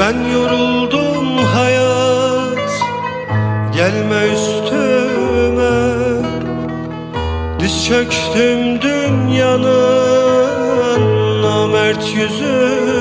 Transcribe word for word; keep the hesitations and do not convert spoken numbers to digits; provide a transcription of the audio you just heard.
Ben yoruldum hayat, gelme üstüme. Diz çöktüm dünyanın namert yüzüne.